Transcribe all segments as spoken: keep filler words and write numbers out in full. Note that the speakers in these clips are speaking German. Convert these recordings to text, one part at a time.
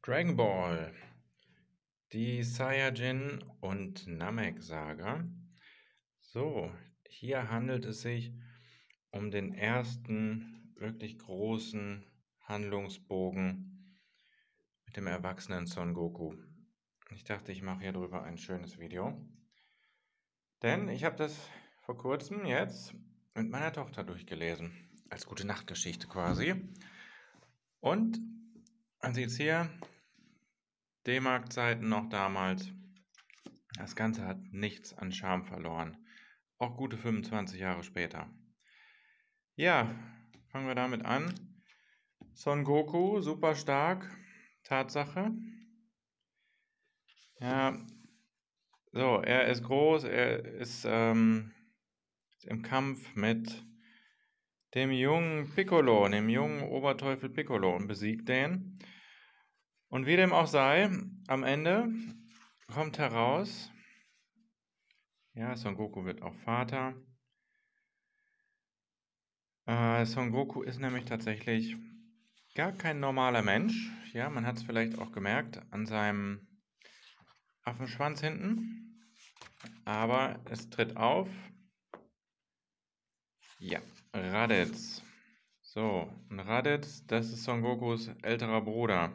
Dragon Ball, die Saiyajin und Namek-Saga. So, hier handelt es sich um den ersten wirklich großen Handlungsbogen mit dem erwachsenen Son Goku. Ich dachte, ich mache hier drüber ein schönes Video, denn ich habe das vor kurzem jetzt mit meiner Tochter durchgelesen, als Gute-Nacht-Geschichte quasi. Und man sieht es hier, D-Mark-Zeiten noch damals. Das Ganze hat nichts an Charme verloren. Auch gute fünfundzwanzig Jahre später. Ja, fangen wir damit an. Son Goku, super stark. Tatsache. Ja, so, er ist groß, er ist ähm, im Kampf mit dem jungen Piccolo, dem jungen Oberteufel Piccolo und besiegt den. Und wie dem auch sei, am Ende kommt heraus, ja, Son Goku wird auch Vater. Äh, Son Goku ist nämlich tatsächlich gar kein normaler Mensch. Ja, man hat es vielleicht auch gemerkt an seinem Affenschwanz hinten. Aber es tritt auf. Ja, Raditz. So, und Raditz, das ist Son Gokus älterer Bruder.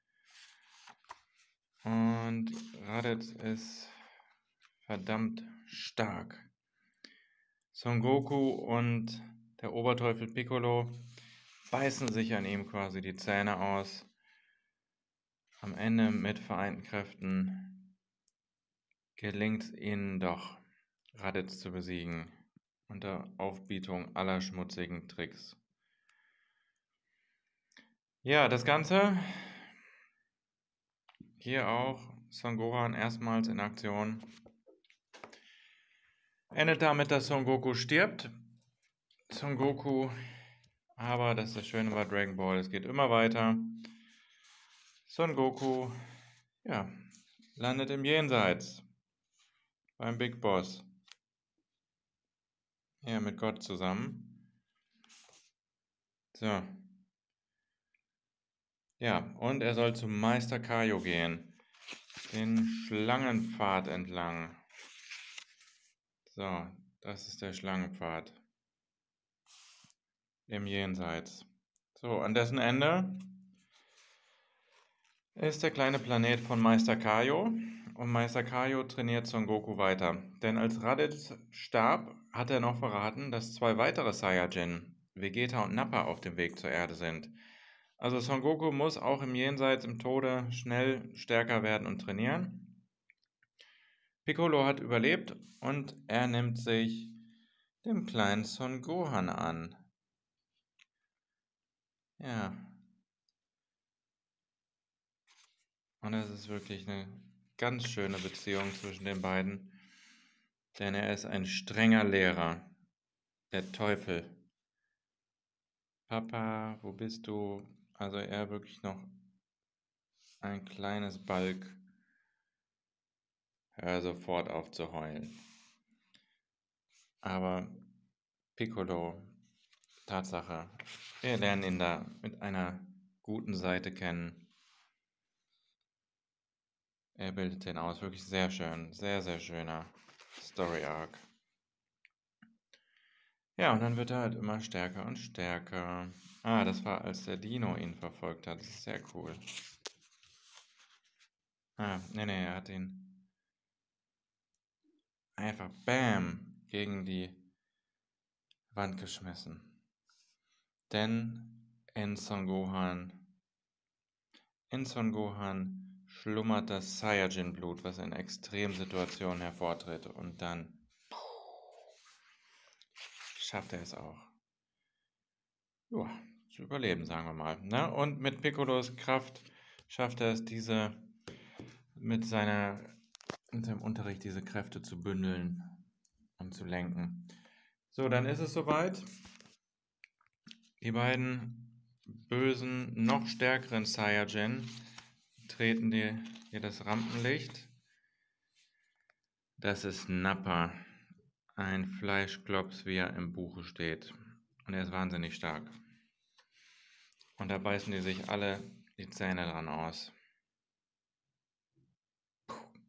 Und Raditz ist verdammt stark. Son Goku und der Oberteufel Piccolo beißen sich an ihm quasi die Zähne aus. Am Ende mit vereinten Kräften gelingt es ihnen doch, Raditz zu besiegen, unter Aufbietung aller schmutzigen Tricks. Ja, das Ganze, hier auch Son Gohan erstmals in Aktion, endet damit, dass Son Goku stirbt. Son Goku, aber das ist das Schöne bei Dragon Ball, es geht immer weiter. Son Goku, ja, landet im Jenseits, beim Big Boss. Ja, mit Gott zusammen. So. Ja, und er soll zum Meister Kaio gehen. Den Schlangenpfad entlang. So, das ist der Schlangenpfad. Im Jenseits. So, an dessen Ende ist der kleine Planet von Meister Kaio. Und Meister Kaio trainiert Son Goku weiter. Denn als Raditz starb, hat er noch verraten, dass zwei weitere Saiyajin, Vegeta und Nappa, auf dem Weg zur Erde sind. Also Son Goku muss auch im Jenseits, im Tode, schnell stärker werden und trainieren. Piccolo hat überlebt und er nimmt sich dem kleinen Son Gohan an. Ja. Und es ist wirklich eine ganz schöne Beziehung zwischen den beiden. Denn er ist ein strenger Lehrer. Der Teufel. Papa, wo bist du? Also er wirklich noch ein kleines Balk. Hör sofort auf zu heulen. Aber Piccolo, Tatsache, wir lernen ihn da mit einer guten Seite kennen. Er bildet den aus, wirklich sehr schön, sehr, sehr schöner Story Arc. Ja, und dann wird er halt immer stärker und stärker. Ah, das war, als der Dino ihn verfolgt hat, das ist sehr cool. Ah, nee, nee, er hat ihn einfach, bam, gegen die Wand geschmissen. Denn in Son Gohan, in Son Gohan schlummert das Saiyajin-Blut, was in Extremsituationen hervortritt. Und dann schafft er es auch, ja, zu überleben, sagen wir mal. Ne? Und mit Piccolos Kraft schafft er es, diese mit seiner, in seinem Unterricht diese Kräfte zu bündeln und zu lenken. So, dann ist es soweit. Die beiden bösen, noch stärkeren Saiyajin treten dir hier das Rampenlicht. Das ist Nappa, ein Fleischklops, wie er im Buche steht. Und er ist wahnsinnig stark. Und da beißen die sich alle die Zähne dran aus.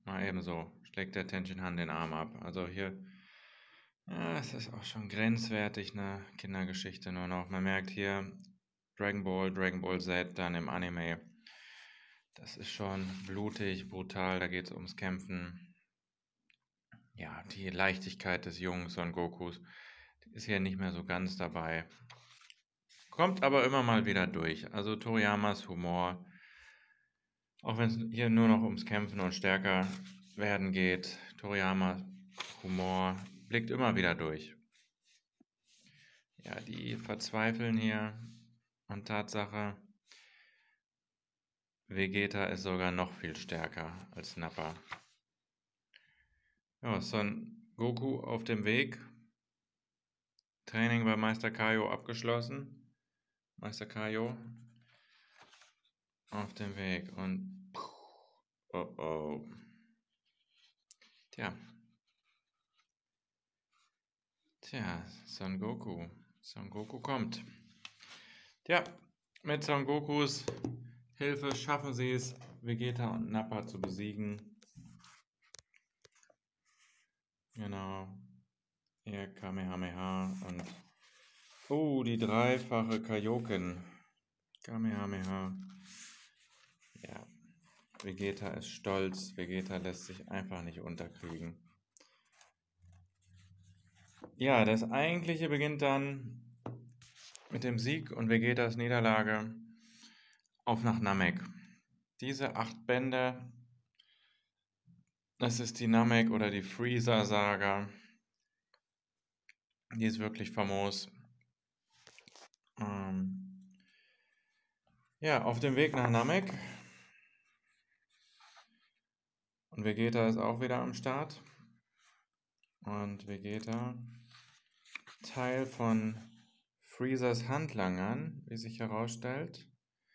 mal ebenso, schlägt der Tenshinhan den Arm ab. Also hier, ja, es ist auch schon grenzwertig, eine Kindergeschichte nur noch. Man merkt hier Dragon Ball, Dragon Ball Z dann im Anime. Das ist schon blutig, brutal, da geht es ums Kämpfen. Ja, die Leichtigkeit des jungen Son Gokus, die ist hier nicht mehr so ganz dabei. Kommt aber immer mal wieder durch. Also Toriyamas Humor, auch wenn es hier nur noch ums Kämpfen und stärker werden geht, Toriyamas Humor blickt immer wieder durch. Ja, die verzweifeln hier und Tatsache, Vegeta ist sogar noch viel stärker als Nappa. Ja, Son Goku auf dem Weg. Training bei Meister Kaio abgeschlossen. Meister Kaio auf dem Weg und oh oh. Tja. Tja, Son Goku. Son Goku kommt. Tja, mit Son Gokus Hilfe schaffen sie es, Vegeta und Nappa zu besiegen. Genau. Hier Kamehameha und oh, die dreifache Kaioken. Kamehameha. Ja, Vegeta ist stolz. Vegeta lässt sich einfach nicht unterkriegen. Ja, das Eigentliche beginnt dann mit dem Sieg und Vegetas Niederlage auf nach Namek. Diese acht Bände, das ist die Namek oder die Freezer-Saga. Die ist wirklich famos. Ähm, ja, auf dem Weg nach Namek. Und Vegeta ist auch wieder am Start. Und Vegeta, Teil von Freezers Handlangern, wie sich herausstellt.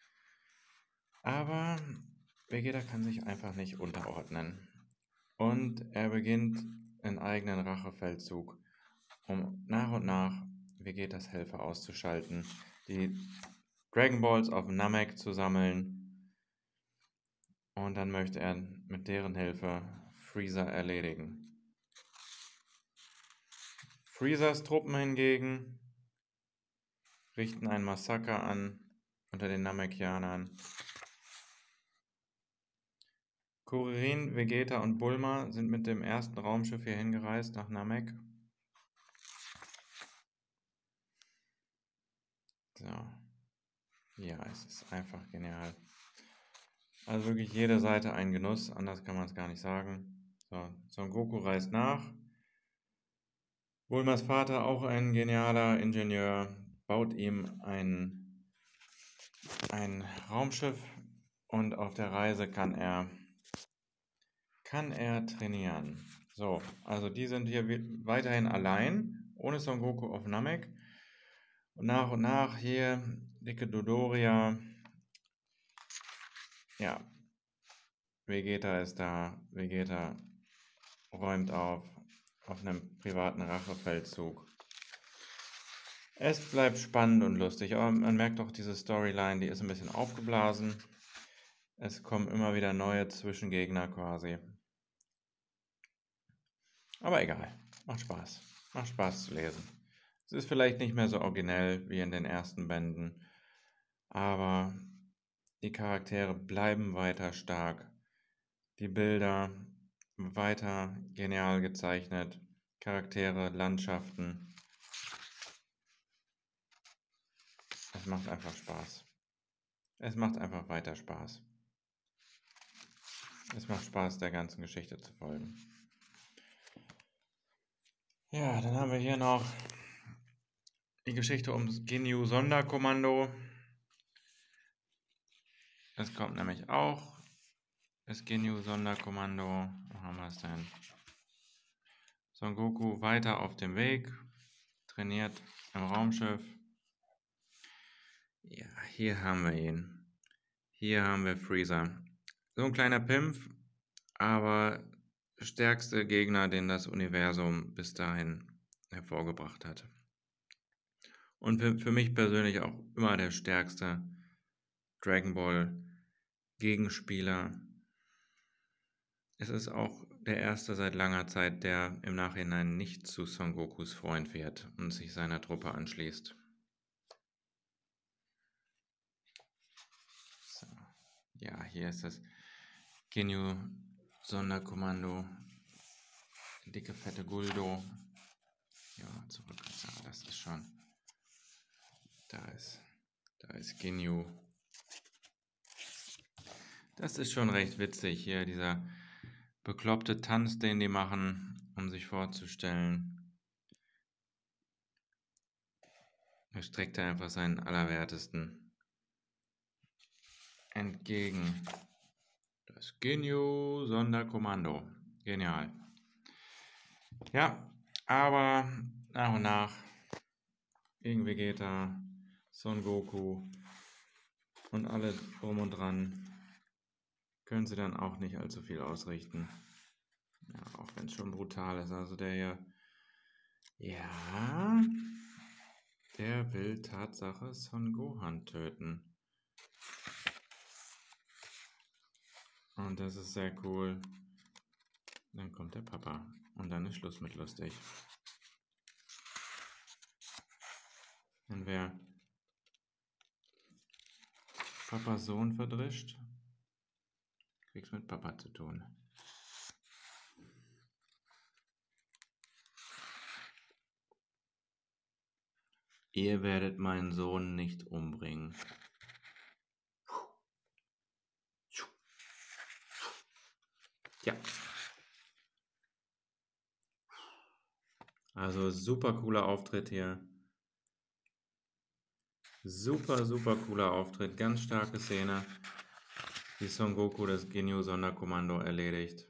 Aber Vegeta kann sich einfach nicht unterordnen. Und er beginnt einen eigenen Rachefeldzug, um nach und nach Vegetas Helfer auszuschalten, die Dragon Balls auf Namek zu sammeln. Und dann möchte er mit deren Hilfe Freezer erledigen. Freezers Truppen hingegen richten ein Massaker an unter den Namekianern. Kuririn, Vegeta und Bulma sind mit dem ersten Raumschiff hier hingereist nach Namek. So. Ja, es ist einfach genial. Also wirklich jede Seite ein Genuss, anders kann man es gar nicht sagen. So, Son Goku reist nach. Bulmas Vater, auch ein genialer Ingenieur, baut ihm ein, ein Raumschiff und auf der Reise kann er, kann er trainieren. So, also die sind hier weiterhin allein, ohne Son Goku auf Namek. Und nach und nach hier, dicke Dodoria. Ja, Vegeta ist da. Vegeta räumt auf, auf einem privaten Rachefeldzug. Es bleibt spannend und lustig, aber man merkt auch, diese Storyline, die ist ein bisschen aufgeblasen. Es kommen immer wieder neue Zwischengegner quasi. Aber egal, macht Spaß. Macht Spaß zu lesen. Es ist vielleicht nicht mehr so originell wie in den ersten Bänden, aber die Charaktere bleiben weiter stark. Die Bilder weiter genial gezeichnet. Charaktere, Landschaften. Es macht einfach Spaß. Es macht einfach weiter Spaß. Es macht Spaß, der ganzen Geschichte zu folgen. Ja, dann haben wir hier noch die Geschichte ums Ginyu Sonderkommando. Das kommt nämlich auch. Das Ginyu Sonderkommando. Wo haben wir es denn? Son Goku weiter auf dem Weg. Trainiert im Raumschiff. Ja, hier haben wir ihn. Hier haben wir Freezer. So ein kleiner Pimpf, aber stärkste Gegner, den das Universum bis dahin hervorgebracht hat. Und für, für mich persönlich auch immer der stärkste Dragon Ball Gegenspieler. es ist auch der erste seit langer Zeit, der im Nachhinein nicht zu Son Gokus Freund wird und sich seiner Truppe anschließt. So. Ja, hier ist das Ginyu-Sonderkommando. Dicke, fette Guldo. Ja, zurück. Ja, das ist schon. Da ist, da ist Ginyu. Das ist schon recht witzig hier, dieser bekloppte Tanz, den die machen, um sich vorzustellen. Er streckt einfach seinen Allerwertesten entgegen. Das Ginyu-Sonderkommando. Genial. Ja, aber nach und nach gegen Vegeta, Son Goku und alle drum und dran können sie dann auch nicht allzu viel ausrichten. Ja, auch wenn es schon brutal ist. Also der hier, ja, der will Tatsache Son Gohan töten. Und das ist sehr cool. Dann kommt der Papa und dann ist Schluss mit lustig. Und wer Papas Sohn verdrischt, kriegt's mit Papa zu tun. Ihr werdet meinen Sohn nicht umbringen. Ja. Also super cooler Auftritt hier. Super, super cooler Auftritt. Ganz starke Szene, wie Son Goku das Ginyu-Sonderkommando erledigt.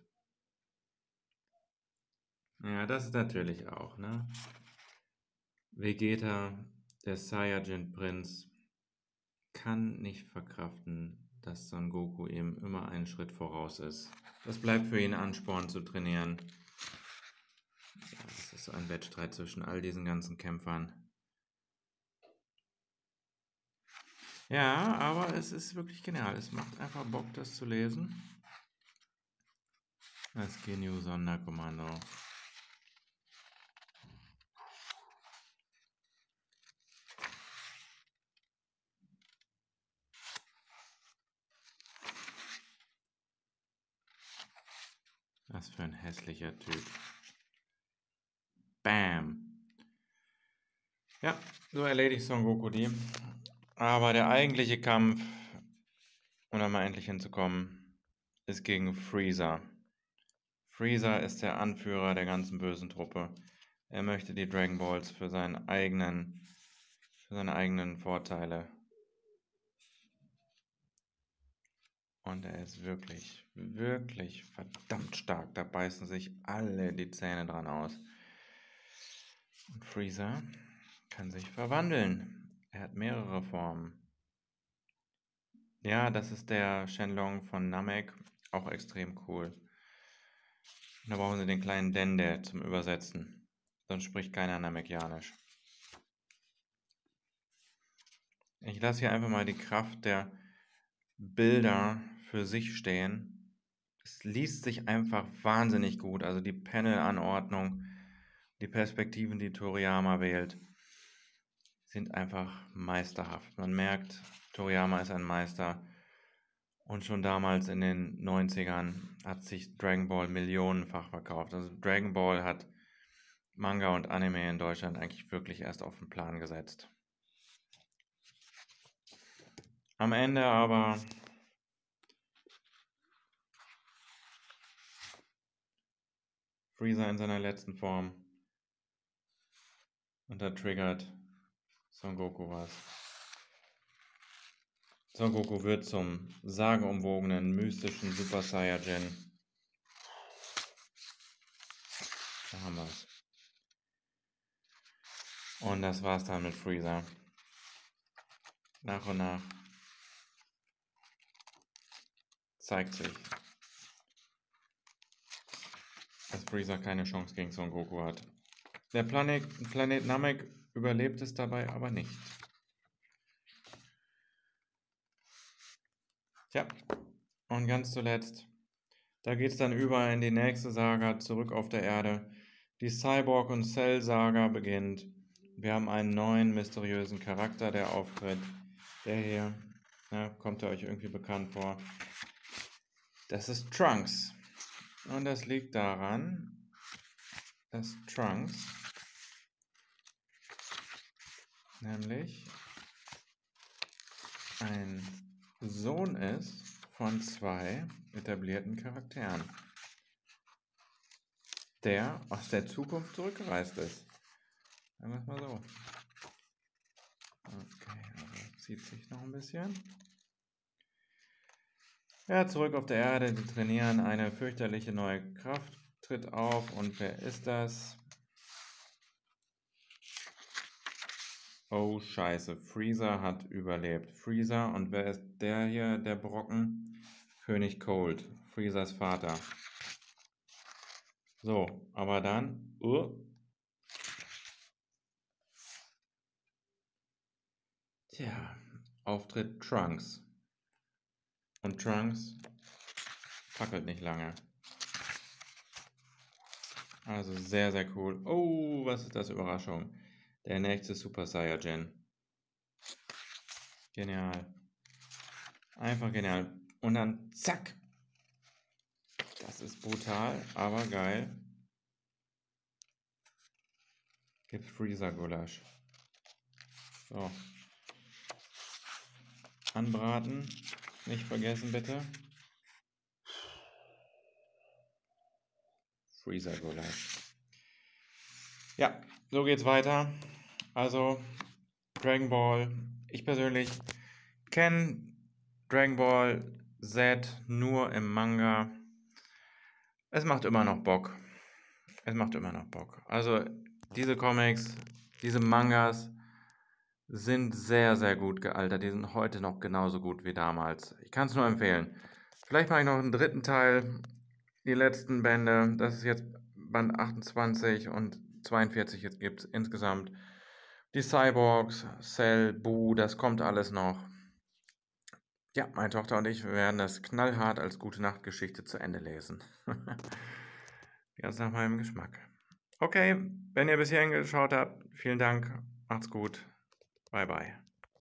Ja, das ist natürlich auch, ne? Vegeta, der Saiyajin-Prinz, kann nicht verkraften, dass Son Goku ihm immer einen Schritt voraus ist. Das bleibt für ihn Ansporn zu trainieren. Ja, das ist ein Wettstreit zwischen all diesen ganzen Kämpfern. Ja, aber es ist wirklich genial. Es macht einfach Bock, das zu lesen. Das Ginyu-Sonderkommando. Was für ein hässlicher Typ. Bam. Ja, so erledigt Son Goku die. Aber der eigentliche Kampf, um da mal endlich hinzukommen, ist gegen Freezer. Freezer ist der Anführer der ganzen bösen Truppe. Er möchte die Dragon Balls für seinen eigenen, für seine eigenen Vorteile. Und er ist wirklich, wirklich verdammt stark. Da beißen sich alle die Zähne dran aus. Und Freezer kann sich verwandeln. Er hat mehrere Formen. Ja, das ist der Shenlong von Namek. Auch extrem cool. Und da brauchen sie den kleinen Dende zum Übersetzen. Sonst spricht keiner Namekianisch. Ich lasse hier einfach mal die Kraft der Bilder für sich stehen. Es liest sich einfach wahnsinnig gut. Also die Panel-Anordnung, die Perspektiven, die Toriyama wählt, sind einfach meisterhaft. Man merkt, Toriyama ist ein Meister. Und schon damals in den neunzigern hat sich Dragon Ball millionenfach verkauft. Also Dragon Ball hat Manga und Anime in Deutschland eigentlich wirklich erst auf den Plan gesetzt. Am Ende aber Freezer in seiner letzten Form. Und da triggert Son Goku was. Son Goku wird zum sagenumwogenen, mystischen Super Saiyajin. Da haben wir es. Und das war's dann mit Freezer. Nach und nach zeigt sich, dass Freezer keine Chance gegen Son Goku hat. Der Planet, Planet Namek überlebt es dabei aber nicht. Tja, und ganz zuletzt Da geht es dann über in die nächste Saga, zurück auf der Erde. Die Cyborg- und Cell-Saga beginnt. Wir haben einen neuen, mysteriösen Charakter, der auftritt. Der hier, na, kommt er euch irgendwie bekannt vor? Das ist Trunks. Und das liegt daran, dass Trunks nämlich ein Sohn ist von zwei etablierten Charakteren, der aus der Zukunft zurückgereist ist. Sagen wir es mal so. Okay, also zieht sich noch ein bisschen. Ja, zurück auf der Erde, die trainieren, eine fürchterliche neue Kraft tritt auf. Und wer ist das? Oh, scheiße, Freezer hat überlebt. Freezer, und wer ist der hier, der Brocken? König Cold, Freezers Vater. So, aber dann... Uh, tja, auftritt Trunks. Und Trunks fackelt nicht lange. Also sehr, sehr cool. Oh, was ist das? Überraschung. Der nächste Super Saiyajin. Genial. Einfach genial. Und dann zack. Das ist brutal, aber geil. Gibt Freezer Gulasch. So. Anbraten. Nicht vergessen, bitte. Freezer Gulasch. Ja, so geht's weiter. Also, Dragon Ball. Ich persönlich kenne Dragon Ball Z nur im Manga. Es macht immer noch Bock. Es macht immer noch Bock. Also, diese Comics, diese Mangas sind sehr, sehr gut gealtert. Die sind heute noch genauso gut wie damals. Ich kann es nur empfehlen. Vielleicht mache ich noch einen dritten Teil. Die letzten Bände. Das ist jetzt Band achtundzwanzig und zweiundvierzig. Jetzt gibt es insgesamt die Cyborgs, Cell, Buu. Das kommt alles noch. Ja, meine Tochter und ich werden das knallhart als Gute-Nacht-Geschichte zu Ende lesen. Ganz nach meinem Geschmack. Okay, wenn ihr bis hierhin geschaut habt, vielen Dank. Macht's gut. Bye, bye.